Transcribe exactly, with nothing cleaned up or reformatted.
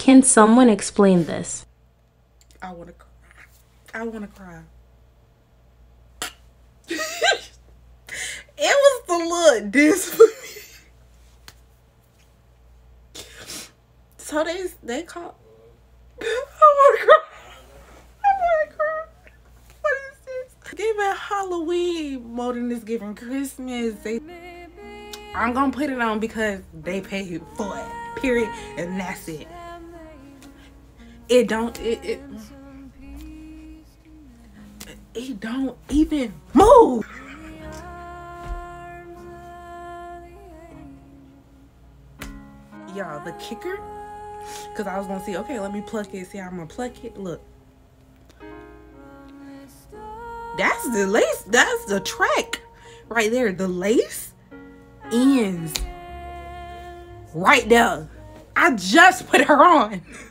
Can someone explain this? I want to cry. I want to cry. It was the little diss for me. So they they call. I want to cry. I want to cry. What is this? Giving Halloween more than it's giving Christmas. They, I'm gonna put it on because they paid for it. Period, and that's it. It don't. It. It, it don't even move. Y'all, the kicker, because I was gonna see, okay, let me pluck it, see how I'm gonna pluck it. Look, that's the lace, that's the track right there. The lace ends right there. I just put her on.